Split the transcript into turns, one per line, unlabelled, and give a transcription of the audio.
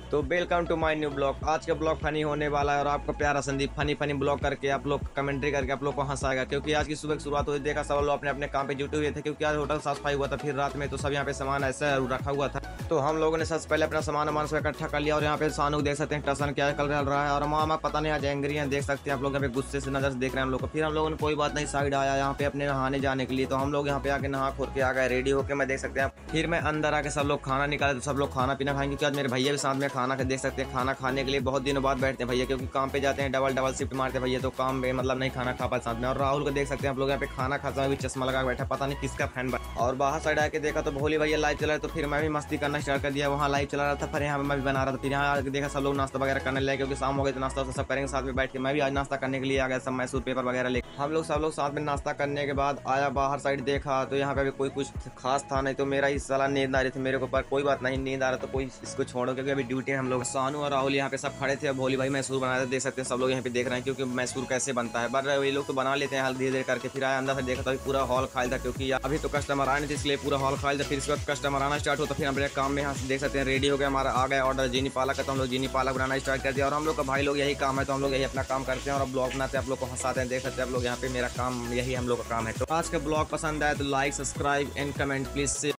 तो welcome to my new blog. आज का ब्लॉग फनी होने वाला है और आपका प्यारा संदीप फनी फनी ब्लॉग करके आप लोग कमेंट्री करके आप लोग को हंसाएगा, क्योंकि आज की सुबह की शुरुआत हुई, देखा सब लोग अपने अपने काम पे जुटे हुए थे, क्योंकि आज होटल साफ सफाई हुआ था। फिर रात में तो सब यहाँ पे सामान ऐसा रखा हुआ था, तो हम लोगों ने सबसे पहले अपना सामान वामान सब इकट्ठा कर लिया। और यहाँ पे सानू देख सकते हैं टसन क्या कल चल रहा है, और मामा पता नहीं आज एंग्री हैं, देख सकते हैं आप लोग यहाँ पे गुस्से से नजर से देख रहे हैं हम लोग को। फिर हम लोगों ने कोई बात नहीं साइड आया यहाँ पे अपने नहाने जाने के लिए, तो हम लोग यहाँ पे आके नहा खोर के आ गए रेडी होकर, मैं देख सकते हैं। फिर मैं अंदर आके सब लोग खाना निकाले, तो सब लोग खाना पीना खाएंगे, क्योंकि आज मेरे भैया भी साथ में खाना देख सकते हैं। खाना खाने के लिए बहुत दिनों बाद बैठते हैं भैया, क्योंकि काम पे जाते हैं, डबल डबल शिफ्ट मारते हैं भैया, तो काम में मतलब नहीं खाना खा पाते साथ में। और राहुल को देख सकते हैं आप लोग यहाँ पे खाना खाता हुआ भी चश्मा लगा बैठा, पता नहीं किसका फैन बना। और बाहर साइड आके देखा तो भोली भैया लाइव चला रहा, तो फिर मैं भी मस्ती करना स्टार्ट कर दिया, वहाँ लाइव चला रहा था। फिर यहाँ मैं भी बना रहा था, फिर यहाँ आके देखा सब लोग नाश्ता वगैरह करने लगे, क्योंकि शाम हो गई तो नाश्ता सब करेंगे साथ में बैठ के। मैं भी आज नाश्ता करने के लिए आ गया, सब मैसूर पेपर वगैरह लेकर हम लोग सब लोग साथ में नाश्ता करने के बाद आया बाहर साइड, देखा तो यहाँ पे भी कोई कुछ खास था नहीं, तो मेरा ही साला नींद आ रही थी मेरे को, पर कोई बात नहीं, नींद आ रहा तो कोई इसको छोड़ो, क्योंकि अभी ड्यूटी है। हम लोग सानू और राहुल यहाँ पे सब खड़े थे, भोली भाई मैसूर बना रहे थे, देख सकते हैं सब लोग यहाँ पे देख रहे हैं, क्योंकि मैसूर कैसे बनता है। पर ये लोग तो बना लेते हैं हल्दी धीरे धीरे करके। फिर आया अंदर से देखा तो अभी पूरा हॉल खाली था, क्योंकि अभी तो कस्टमर आए नहीं थे, इसलिए पूरा हॉल खाली था। फिर इसके बाद कस्टमर आना स्टार्ट हुआ, तो फिर हमारे काम में यहाँ से देख सकते हैं रेडी हो गया, हमारा आ गया ऑर्डर जीनी पालक का, तो हम लोग जीनी पालक बनाना स्टार्ट कर दिया। और हम लोग का भाई लोग यही काम है, तो हम लोग यही अपना काम करते हैं और ब्लॉग बनाते हैं, आप लोग को हंसाते हैं, देख सकते हैं आप लोग यहाँ पे। मेरा काम यही हम लोग का काम है। तो आज का ब्लॉग पसंद आया तो like subscribe and comment please.